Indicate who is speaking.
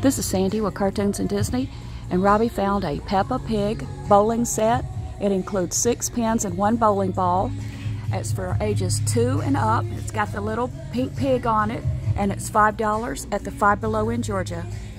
Speaker 1: This is Sandy with Cartoons and Disney, and Robbie found a Peppa Pig bowling set. It includes 6 pins and 1 bowling ball. It's for ages 2 and up. It's got the little pink pig on it, and it's $5 at the Five Below in Georgia.